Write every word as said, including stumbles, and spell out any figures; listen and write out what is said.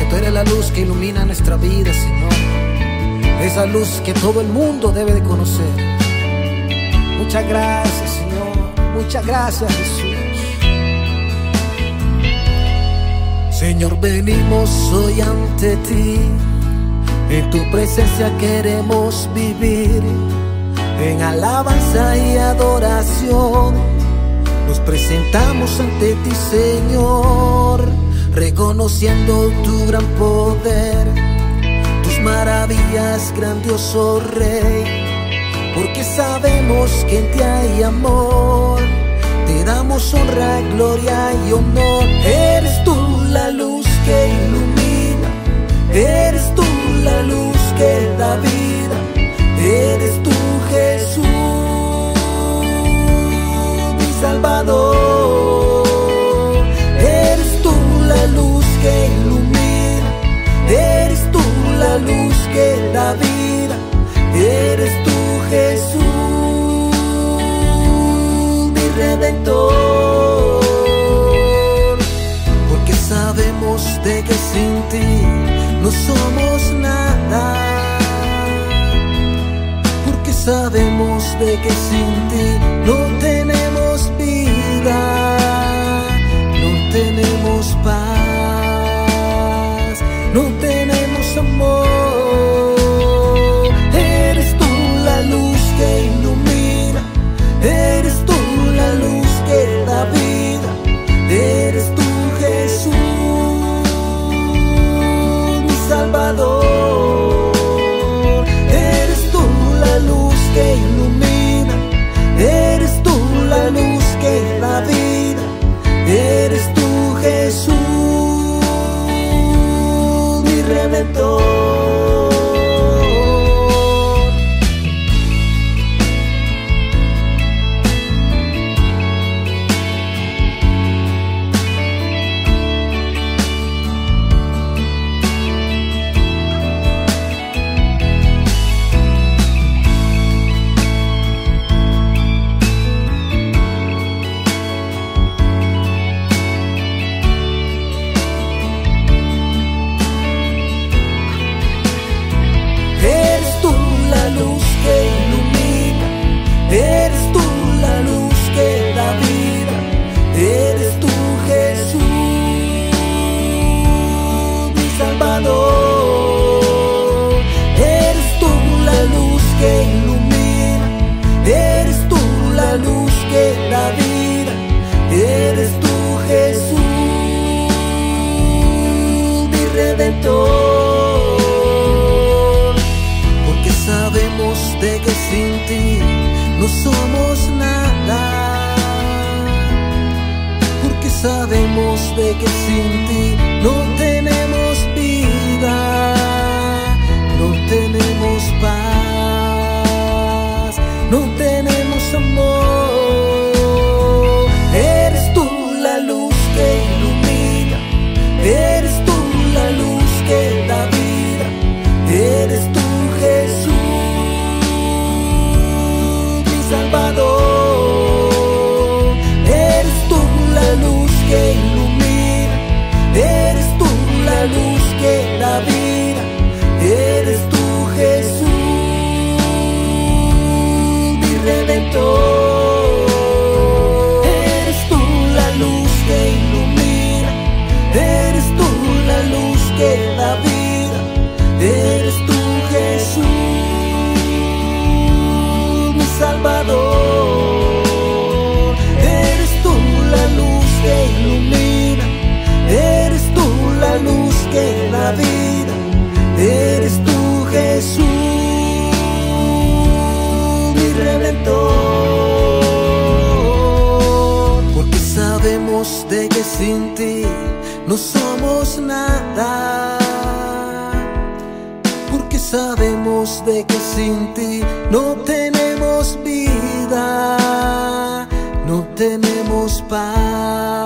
Tú eres la luz que ilumina nuestra vida, Señor. Esa luz que todo el mundo debe de conocer. Muchas gracias, Señor. Muchas gracias, Jesús. Señor, venimos hoy ante ti. En tu presencia queremos vivir. En alabanza y adoración nos presentamos ante ti, Señor, reconociendo tu gran poder, tus maravillas, grandioso Rey, porque sabemos que en ti hay amor. Te damos honra, gloria y honor. Eres tú la luz que ilumina, eres tú la luz que da vida, eres tú Jesús, mi Salvador. Eres tú la luz que ilumina, eres tú la luz que da vida, eres tú Jesús, mi Redentor. Porque sabemos de que sin ti no somos nada. Porque sabemos de que sin ti no tenemos vida, no tenemos paz, no tenemos amor. Eres tú la luz que ilumina, eres tú la luz que da vida, eres tú Jesús, mi Salvador. Eres tú la luz que ilumina, eres tú la luz que da vida, eres tú Jesús, mi Redentor. Eres tú la luz que da vida, eres tú Jesús, mi Salvador. Eres tú la luz que ilumina, eres tú la luz que da vida, eres tú Jesús, mi Redentor. Porque sabemos de que sin ti no somos nada, porque sabemos de que sin ti no tenemos vida, no tenemos paz, no tenemos amor. Eres tú la luz que ilumina, eres tú la luz que da vida, eres tú Jesús, Salvador. Eres tú la luz que ilumina, eres tú la luz que da vida, eres tú Jesús, mi Redentor. Eres tú la luz que ilumina, eres tú la luz que da vida, eres tú Jesús, mi Salvador. Eres tú la luz que ilumina, eres tú la luz que da vida, eres tú Jesús, mi Redentor. Porque sabemos de que sin ti no somos nada, porque sabemos de que sin ti no tenemos vida, no tenemos paz.